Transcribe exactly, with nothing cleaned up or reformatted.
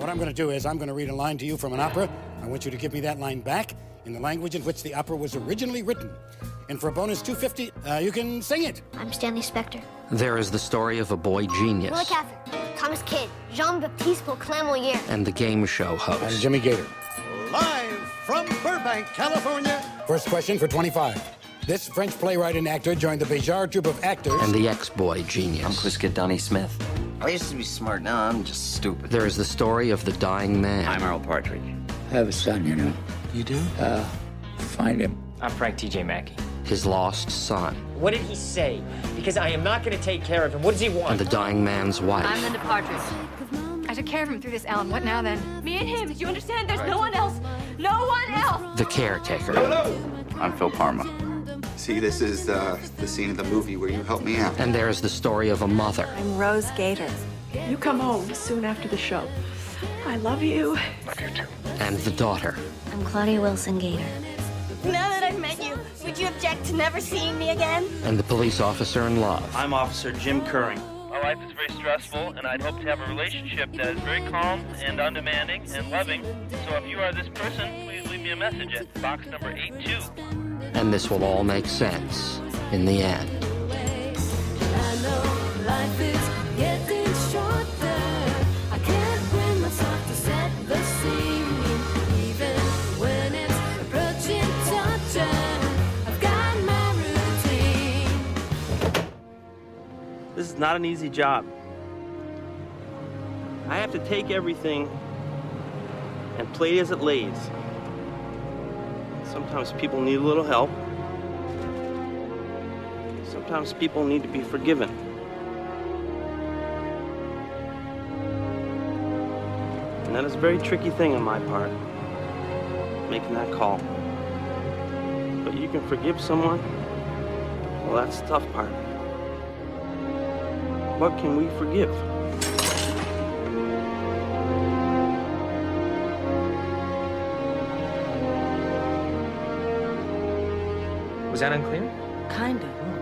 what I'm going to do is I'm going to read a line to you from an opera. I want you to give me that line back in the language in which the opera was originally written. And for a bonus two fifty, uh, you can sing it. I'm Stanley Spector. There is the story of a boy genius. Willa Cather, Thomas Kidd, Jean-Baptiste Clairvoyant, and the game show I'm host. Jimmy Gator. Live from Burbank, California. First question for twenty-five. This French playwright and actor joined the Béjart troupe of actors. And the ex-boy genius. I'm Quiskit Donnie Smith. I used to be smart, now I'm just stupid. There is the story of the dying man. I'm Earl Partridge. I have a son, you know. You do? Uh, find him. I'm Frank T J Mackey. His lost son. What did he say? Because I am not going to take care of him. What does he want? And the dying man's wife. I'm Linda Partridge. I took care of him through this, Alan. What now, then? Me and him. Do you understand? There's no one else. No one else. The caretaker. Hello. I'm Phil Parma. See, this is uh, the scene of the movie where you helped me out. And there's the story of a mother. I'm Rose Gator. You come home soon after the show. I love you. Love you too. And the daughter. I'm Claudia Wilson Gator. Now that I've met you, would you object to never seeing me again? And the police officer in love. I'm Officer Jim Curring. My life is very stressful, and I'd hope to have a relationship that is very calm and undemanding and loving. So if you are this person, please leave me a message at box number eight two. And this will all make sense in the end. I know life is getting shorter. I can't bring myself to set the scene, even when it's approaching torture. I've got my routine. This is not an easy job. I have to take everything and play as it lays. Sometimes people need a little help. Sometimes people need to be forgiven. And that is a very tricky thing on my part, making that call. But you can forgive someone, well, that's the tough part. What can we forgive? Was that unclear? Kinda.